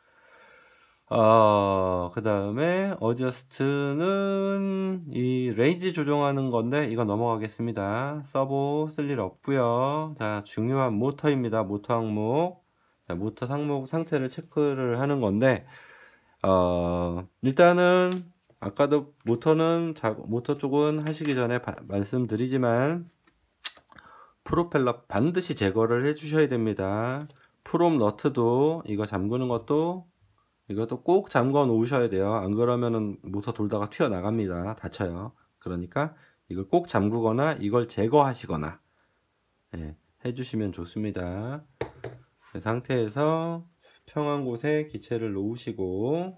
어, 그 다음에 어저스트는 이 레인지 조정하는 건데 이거 넘어가겠습니다. 서버 쓸 일 없고요. 자, 중요한 모터입니다. 모터 항목. 자, 모터 상목 상태를 체크를 하는 건데 어, 일단은 아까도 모터는 자, 모터 쪽은 하시기 전에 바, 말씀드리지만 프로펠러 반드시 제거를 해 주셔야 됩니다. 프롬 너트도 이거 잠그는 것도 이것도 꼭 잠궈 놓으셔야 돼요. 안 그러면은 모터 돌다가 튀어나갑니다. 다쳐요. 그러니까 이걸 꼭 잠그거나 이걸 제거하시거나 예, 해주시면 좋습니다. 그 상태에서 평한 곳에 기체를 놓으시고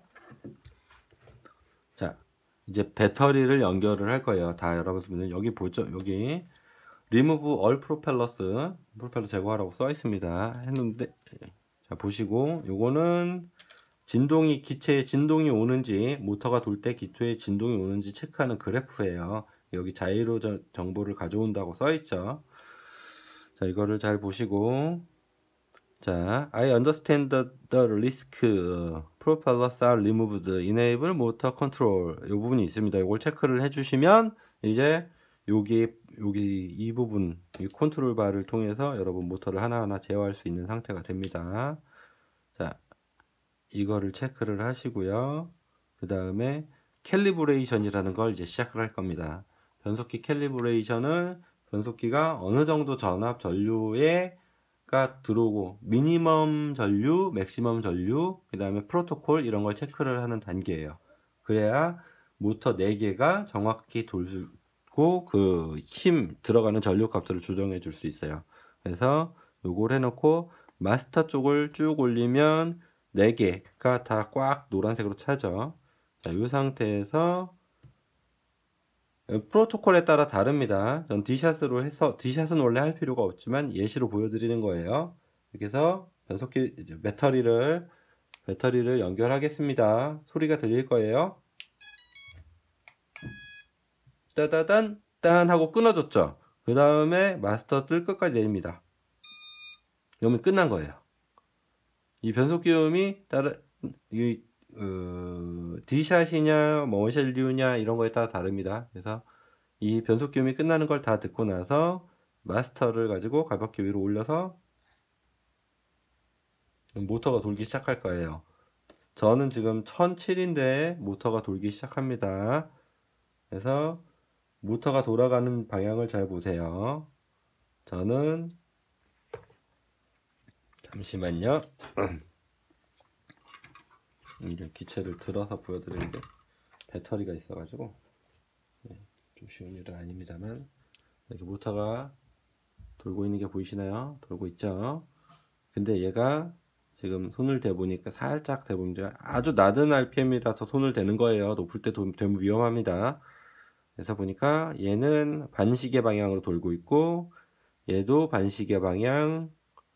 자 이제 배터리를 연결을 할 거예요. 다 여러분들 여기 보죠. 여기 Remove all propellers 프로펠러 제거하라고 써 있습니다. 했는데 자 보시고 요거는 진동이 기체에 진동이 오는지 모터가 돌 때 기체에 진동이 오는지 체크하는 그래프예요. 여기 자이로 정보를 가져온다고 써 있죠. 자 이거를 잘 보시고 자 I understand the, the risk propellers are removed enable motor control 이 부분이 있습니다. 이걸 체크를 해주시면 이제 여기 여기 이 부분 이 컨트롤 바를 통해서 여러분 모터를 하나하나 제어할 수 있는 상태가 됩니다. 자 이거를 체크를 하시고요. 그 다음에 캘리브레이션이라는 걸 이제 시작을 할 겁니다. 변속기 캘리브레이션을 변속기가 어느 정도 전압 전류에가 들어오고 미니멈 전류, 맥시멈 전류, 그 다음에 프로토콜 이런 걸 체크를 하는 단계예요. 그래야 모터 네 개가 정확히 돌고 그 힘 들어가는 전류 값들을 조정해 줄 수 있어요. 그래서 요걸 해놓고 마스터 쪽을 쭉 올리면 네 개가 다 꽉 노란색으로 차죠. 자, 이 상태에서 프로토콜에 따라 다릅니다. 전 D샷으로 해서 D샷은 원래 할 필요가 없지만 예시로 보여드리는 거예요. 이렇게 해서 변속기 이제 배터리를 배터리를 연결하겠습니다. 소리가 들릴 거예요. 따다단 딴 하고 끊어졌죠. 그 다음에 마스터 뜰 끝까지 내립니다. 그러면 끝난 거예요. 이 변속기음이 따라 이 어, D샷이냐 뭐 원샷류냐 이런 거에 따라 다릅니다. 그래서 이 변속기음이 끝나는 걸 다 듣고 나서 마스터를 가지고 가볍게 위로 올려서 모터가 돌기 시작할 거예요. 저는 지금 천칠인데 모터가 돌기 시작합니다. 그래서 모터가 돌아가는 방향을 잘 보세요. 저는 잠시만요. 이제 기체를 들어서 보여드리는데 배터리가 있어가지고 네, 좀 쉬운 일은 아닙니다만 이렇게 모터가 돌고 있는 게 보이시나요? 돌고 있죠. 근데 얘가 지금 손을 대보니까 살짝 대보니까 아주 낮은 알피엠이라서 손을 대는 거예요. 높을 때 되면 위험합니다. 그래서 보니까 얘는 반시계 방향으로 돌고 있고 얘도 반시계 방향,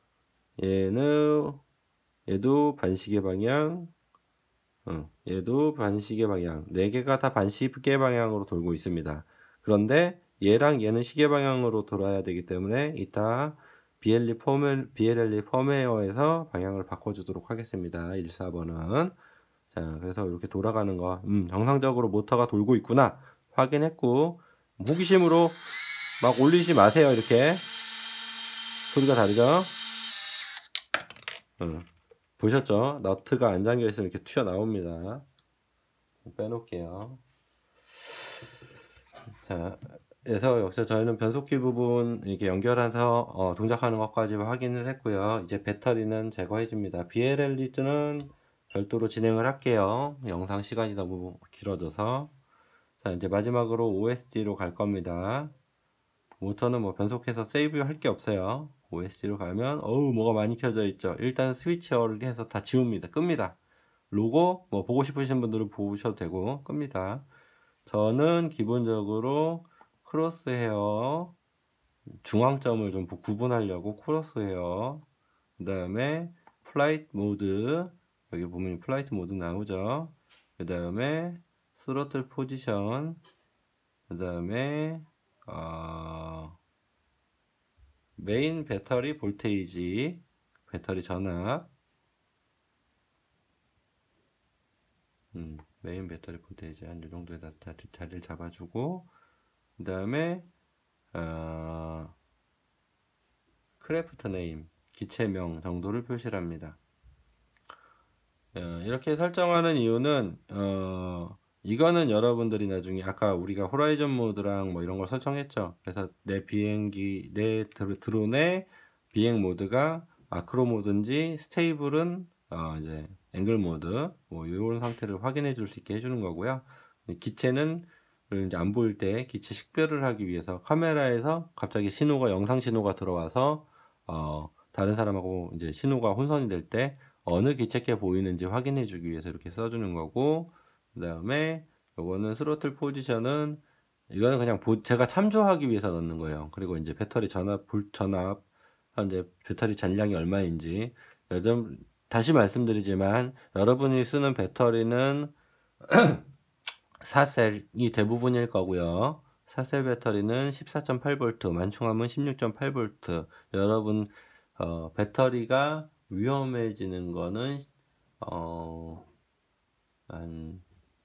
얘는 얘도 반시계 방향, 어, 얘도 반시계 방향, 네 개가 다 반시계 방향으로 돌고 있습니다. 그런데 얘랑 얘는 시계 방향으로 돌아야 되기 때문에 이따 비엘엘이 펌웨어, 비엘엘이 펌웨어에서 방향을 바꿔주도록 하겠습니다. 일, 사 번은 자, 그래서 이렇게 돌아가는 거, 음, 정상적으로 모터가 돌고 있구나 확인했고 호기심으로 막 올리지 마세요. 이렇게 소리가 다르죠? 어. 보셨죠? 너트가 안 잠겨 있으면 이렇게 튀어나옵니다. 빼놓을게요. 자, 그래서 여기서 저희는 변속기 부분 이렇게 연결해서 어, 동작하는 것까지 확인을 했고요. 이제 배터리는 제거해 줍니다. 비엘엘리즈는 별도로 진행을 할게요. 영상 시간이 너무 길어져서. 자, 이제 마지막으로 오에스디로 갈 겁니다. 모터는 뭐 변속해서 세이브 할 게 없어요. 오에스디로 가면 어우 뭐가 많이 켜져 있죠. 일단 스위치어를 해서 다 지웁니다. 끕니다. 로고 뭐 보고 싶으신 분들은 보셔도 되고 끕니다. 저는 기본적으로 크로스헤어 중앙점을 좀 구분하려고 크로스헤어, 그 다음에 플라이트 모드, 여기 보면 플라이트 모드 나오죠. 그 다음에 스로틀 포지션, 그 다음에 어, 메인 배터리 볼테이지, 배터리 전압, 음, 메인 배터리 볼테이지 한 이 정도에다 자리를 잡아주고, 그 다음에 어, 크래프트 네임, 기체명 정도를 표시합니다. 어, 이렇게 설정하는 이유는 어, 이거는 여러분들이 나중에 아까 우리가 호라이즌 모드랑 뭐 이런 걸 설정했죠. 그래서 내 비행기, 내 드론의 비행 모드가 아크로 모드인지 스테이블은 어, 이제 앵글 모드 뭐 이런 상태를 확인해 줄 수 있게 해주는 거고요. 기체는 이제 안 보일 때 기체 식별을 하기 위해서 카메라에서 갑자기 신호가 영상 신호가 들어와서 어, 다른 사람하고 이제 신호가 혼선이 될 때 어느 기체께 보이는지 확인해 주기 위해서 이렇게 써주는 거고, 그 다음에 요거는 스로틀 포지션은 이거는 그냥 보, 제가 참조하기 위해서 넣는 거예요. 그리고 이제 배터리 전압, 볼 전압, 현재 배터리 잔량이 얼마인지. 요즘 다시 말씀드리지만 여러분이 쓰는 배터리는 사 셀이 대부분일 거고요. 사 셀 배터리는 십사 점 팔 볼트, 만충함은 십육 점 팔 볼트. 여러분 어, 배터리가 위험해지는 거는 어, 한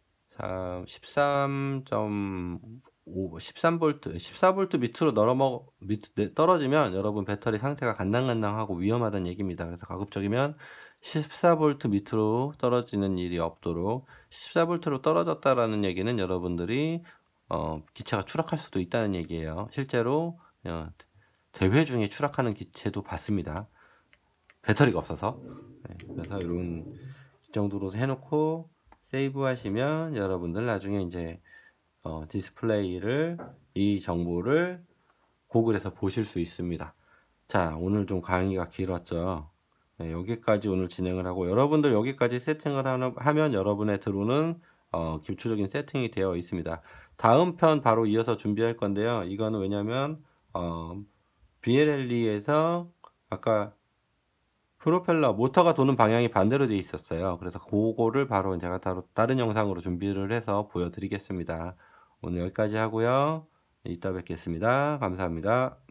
십삼 점 오, 십삼 볼트, 십사 볼트 밑으로 넘어 밑 떨어지면 여러분 배터리 상태가 간당간당하고 위험하다는 얘기입니다. 그래서 가급적이면 십사 볼트 밑으로 떨어지는 일이 없도록, 십사 볼트로 떨어졌다라는 얘기는 여러분들이 어, 기체가 추락할 수도 있다는 얘기예요. 실제로 어, 대회 중에 추락하는 기체도 봤습니다. 배터리가 없어서. 네, 그래서 이런 정도로 해놓고 세이브 하시면 여러분들 나중에 이제 어, 디스플레이를 이 정보를 고글에서 보실 수 있습니다. 자, 오늘 좀 강의가 길었죠. 네, 여기까지 오늘 진행을 하고, 여러분들 여기까지 세팅을 하는, 하면 여러분의 드론은 어, 기초적인 세팅이 되어 있습니다. 다음 편 바로 이어서 준비할 건데요. 이거는 왜냐면 어, 비엘엘이에서 아까 프로펠러 모터가 도는 방향이 반대로 되어 있었어요. 그래서 그거를 바로 제가 다른 영상으로 준비를 해서 보여드리겠습니다. 오늘 여기까지 하고요. 이따 뵙겠습니다. 감사합니다.